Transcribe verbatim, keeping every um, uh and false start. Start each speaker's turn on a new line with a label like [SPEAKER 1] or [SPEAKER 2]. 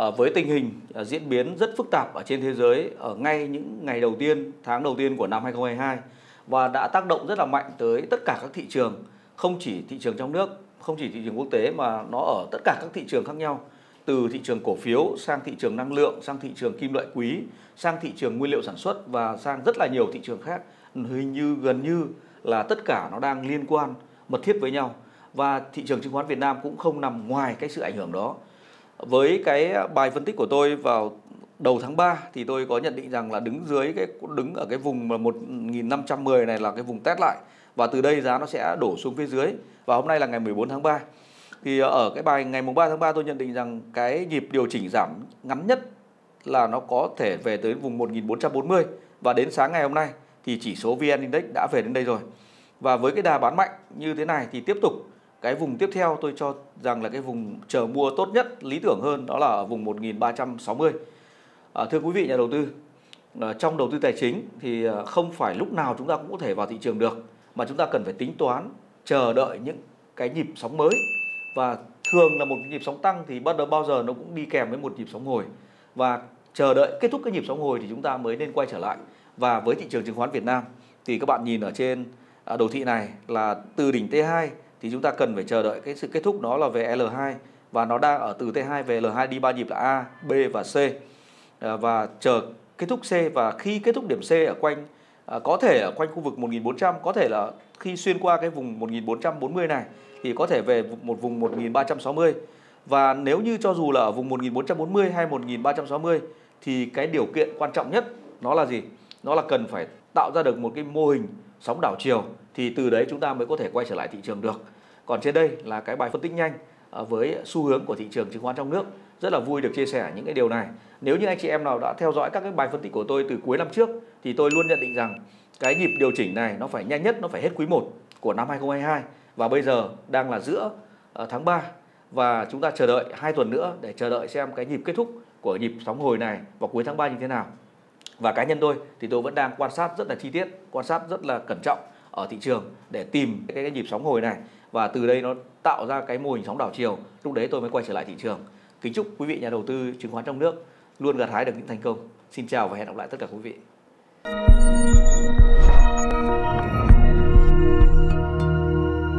[SPEAKER 1] với tình hình diễn biến rất phức tạp ở trên thế giới ở ngay những ngày đầu tiên, tháng đầu tiên của năm hai không hai hai và đã tác động rất là mạnh tới tất cả các thị trường, không chỉ thị trường trong nước, không chỉ thị trường quốc tế mà nó ở tất cả các thị trường khác nhau, từ thị trường cổ phiếu sang thị trường năng lượng, sang thị trường kim loại quý, sang thị trường nguyên liệu sản xuất và sang rất là nhiều thị trường khác. Hình như gần như là tất cả nó đang liên quan mật thiết với nhau và thị trường chứng khoán Việt Nam cũng không nằm ngoài cái sự ảnh hưởng đó. Với cái bài phân tích của tôi vào đầu tháng ba thì tôi có nhận định rằng là đứng dưới cái đứng ở cái vùng mà một nghìn năm trăm mười này là cái vùng test lại và từ đây giá nó sẽ đổ xuống phía dưới. Và hôm nay là ngày mười bốn tháng ba. Thì ở cái bài ngày mùng ba tháng ba tôi nhận định rằng cái nhịp điều chỉnh giảm ngắn nhất là nó có thể về tới vùng một nghìn bốn trăm bốn mươi và đến sáng ngày hôm nay thì chỉ số vê en Index đã về đến đây rồi. Và với cái đà bán mạnh như thế này thì tiếp tục cái vùng tiếp theo tôi cho rằng là cái vùng chờ mua tốt nhất, lý tưởng hơn đó là ở vùng một nghìn ba trăm sáu mươi. À, thưa quý vị nhà đầu tư, à, trong đầu tư tài chính thì không phải lúc nào chúng ta cũng có thể vào thị trường được, mà chúng ta cần phải tính toán, chờ đợi những cái nhịp sóng mới. Và thường là một nhịp sóng tăng thì bắt đầu bao giờ nó cũng đi kèm với một nhịp sóng hồi. Và chờ đợi kết thúc cái nhịp sóng hồi thì chúng ta mới nên quay trở lại. Và với thị trường chứng khoán Việt Nam thì các bạn nhìn ở trên đồ thị này là từ đỉnh T hai thì chúng ta cần phải chờ đợi cái sự kết thúc đó là về L hai và nó đang ở từ T hai về L hai đi ba nhịp là A, B và C. Và chờ kết thúc C và khi kết thúc điểm C ở quanh có thể ở quanh khu vực một nghìn bốn trăm, có thể là khi xuyên qua cái vùng một nghìn bốn trăm bốn mươi này thì có thể về một vùng một nghìn ba trăm sáu mươi. Và nếu như cho dù là ở vùng một nghìn bốn trăm bốn mươi hay một nghìn ba trăm sáu mươi thì cái điều kiện quan trọng nhất nó là gì? Nó là cần phải tạo ra được một cái mô hình sóng đảo chiều thì từ đấy chúng ta mới có thể quay trở lại thị trường được. Còn trên đây là cái bài phân tích nhanh với xu hướng của thị trường chứng khoán trong nước. Rất là vui được chia sẻ những cái điều này. Nếu như anh chị em nào đã theo dõi các cái bài phân tích của tôi từ cuối năm trước thì tôi luôn nhận định rằng cái nhịp điều chỉnh này nó phải nhanh nhất, nó phải hết quý một của năm hai không hai hai và bây giờ đang là giữa tháng ba và chúng ta chờ đợi hai tuần nữa để chờ đợi xem cái nhịp kết thúc của nhịp sóng hồi này vào cuối tháng ba như thế nào. Và cá nhân tôi thì tôi vẫn đang quan sát rất là chi tiết, quan sát rất là cẩn trọng ở thị trường để tìm cái, cái nhịp sóng hồi này và từ đây nó tạo ra cái mô hình sóng đảo chiều, lúc đấy tôi mới quay trở lại thị trường. Kính chúc quý vị nhà đầu tư chứng khoán trong nước luôn gặt hái được những thành công. Xin chào và hẹn gặp lại tất cả quý vị.